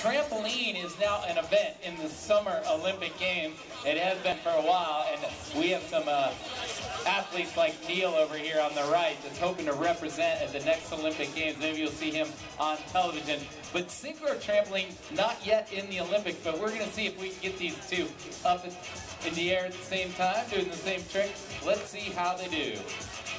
trampoline is now an event in the Summer Olympic Games. It has been for a while, and we have some athletes like Neil over here on the right that's hoping to represent at the next Olympic Games. Maybe you'll see him on television. But synchro trampoline, not yet in the Olympics, but we're going to see if we can get these two up in the air at the same time, doing the same trick. Let's see how they do.